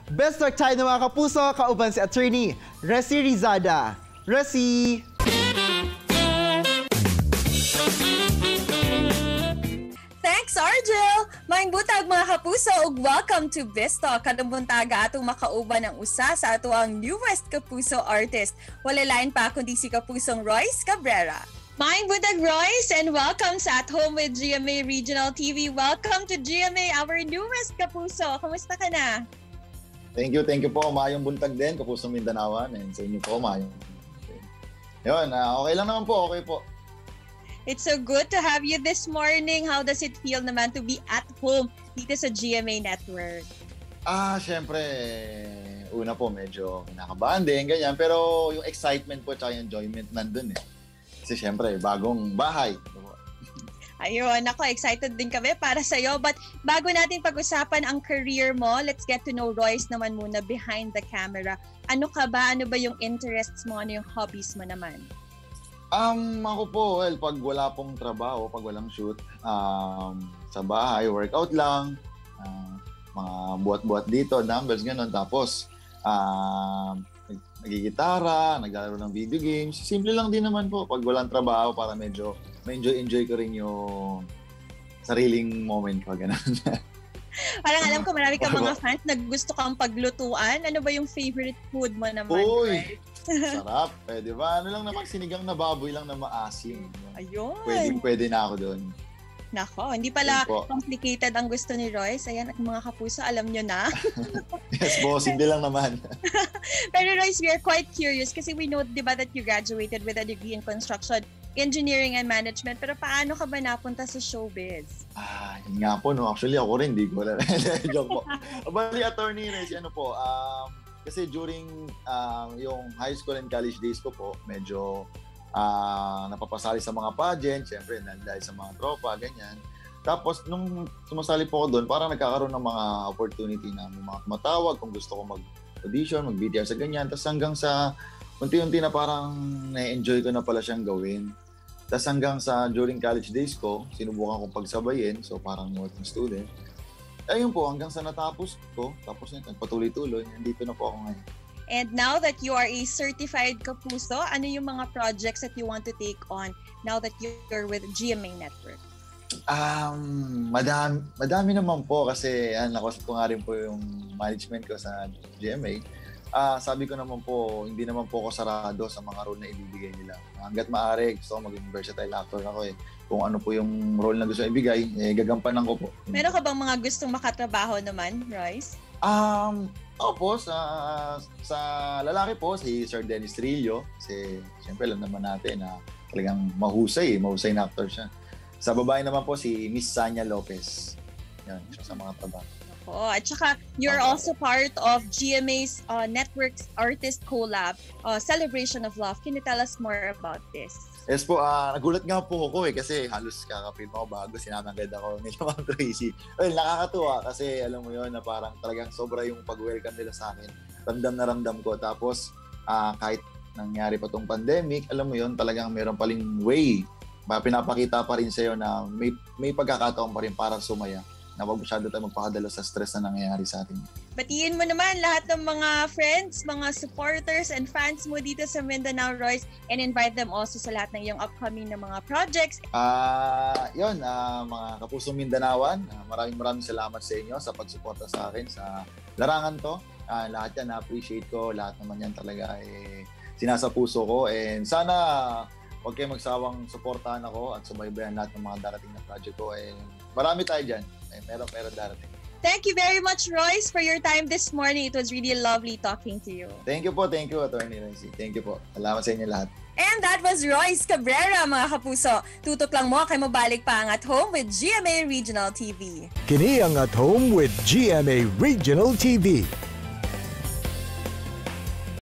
Best talk tayo ng mga kapuso, kauban si Attorney Resi Rizada. Resi! Thanks, Argel! Maing butag mga kapuso ug welcome to Best Talk. Kadang buntaga atong makauban ang usa sa ato ang newest kapuso artist. Wala lain pa kundi si kapusong Royce Cabrera. Maing butag Royce and welcome sa At Home with GMA Regional TV. Welcome to GMA, our newest kapuso. Kamusta ka na? Thank you po. Maayong buntag din, kapusong Mindanawan. And sa inyo po, maayong. Yun, okay lang naman po, okay po. It's so good to have you this morning. How does it feel naman to be at home dito sa GMA Network? Syempre, una po medyo kinakabahan din, ganyan. Pero yung excitement po at yung enjoyment nandun eh. Kasi syempre, bagong bahay. Ayun, ako excited din kami para sa'yo. But bago natin pag-usapan ang career mo, let's get to know Royce naman muna behind the camera. Ano ka ba? Ano ba yung interests mo? Ano yung hobbies mo naman? Ako po, well, pag wala pong trabaho, pag walang shoot, sa bahay, workout lang, mga buhat-buhat dito, dumbbells, gano'n. Tapos, nagigitara, naglalaro ng video games. Simple lang din naman po pag walang trabaho para medyo ma-enjoy ko rin yung sariling moment ko, gano'n. Parang alam ko marami kang mga fans na gusto kang paglutuan. Ano ba yung favorite food mo naman? Uy! Sarap. Pwede ba? Ano lang naman, sinigang na baboy lang na maasim. Ayun. Pwede na ako doon. Nako, hindi pala complicated ang gusto ni Royce. Ayan, at mga kapuso, alam nyo na. Yes, boss. Hindi lang naman. Pero Royce, we are quite curious kasi we know, di ba, that you graduated with a degree in construction, engineering and management. Pero paano ka ba napunta sa showbiz? Yun nga po, no. Actually, ako rin, hindi ko. Joke po. Bali, attorney, ano po, kasi during yung high school and college days ko po, medyo napapasali sa mga pageant, syempre dahil sa mga tropa, ganyan. Tapos nung sumasali po ako doon, parang nagkakaroon ng mga opportunity na may mga matawag kung gusto ko mag-audition, mag-BTR sa ganyan. Tapos hanggang sa unti-unti na parang na-enjoy ko na pala siyang gawin. Tapos hanggang sa during college days ko, sinubukan kong pagsabayin, so parang working student. Ayun po, hanggang sa natapos ko, tapos patuloy-tuloy, nandito na po ako ngayon. And now that you are a certified kapuso, ano yung mga projects that you want to take on now that you're with GMA Network? Madami naman po kasi nakusap ko nga rin po yung management ko sa GMA. Sabi ko naman po, hindi naman po ako sarado sa mga role na ibibigay nila. Hanggat maaari, gusto ko maging versatile actor ako eh. Kung ano po yung role na gusto ibigay, gagampanan ko po. Meron ka bang mga gustong makatrabaho naman, Royce? Opo, sa lalaki po, si Sir Dennis Trillo. Kasi siyempre alam naman natin na talagang mahusay na actor siya. Sa babae naman po, si Miss Sanya Lopez. Yan, siya sa mga trabaho. At saka, you're also part of GMA's Network's Artist Collab, Celebration of Love. Can you tell us more about this? Yes po, nagulat nga po ako kasi halos kakapil ako bago sinamagad ako nila Ma'am Tracy. Well, nakakatuwa kasi alam mo yun na parang talagang sobra yung pag-welcome nila sa akin. Ramdam na ramdam ko. Tapos kahit nangyari pa tong pandemic, alam mo yun talagang meron paling way. Pinapakita pa rin sa'yo na may pagkakataon pa rin para sumaya. Na wag masyado tayo magpakadalo sa stress na nangyayari sa atin. Batiin mo naman lahat ng mga friends, mga supporters and fans mo dito sa Mindanao, Royce, and invite them also sa lahat ng iyong upcoming na mga projects. Mga kapusong Mindanawan, maraming salamat sa inyo sa pagsuporta sa akin sa larangan to. Lahat yan na-appreciate ko, lahat naman yan talaga sinasa puso ko, and sana huwag kayo magsawang suportahan ako at subaybayan lahat ng mga darating na project ko. Marami tayo dyan. Meron darating. Thank you very much, Royce, for your time this morning. It was really lovely talking to you. Thank you, Attorney Renzi. Thank you po. Salamat sa inyo lahat. And that was Royce Cabrera, mga kapuso. Tutok lang mo kay mabalik pa ang At Home with GMA Regional TV. Kini ang At Home with GMA Regional TV.